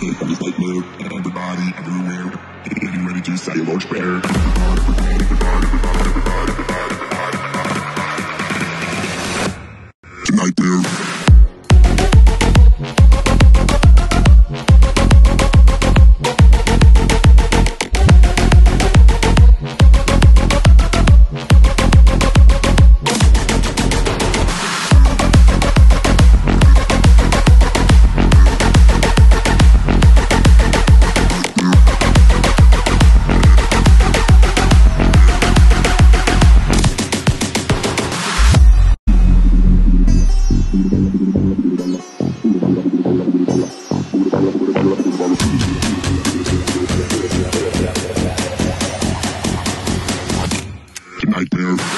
Just like blue, everybody, everywhere, getting ready to say a Lord's Prayer. Tonight there. Tonight there.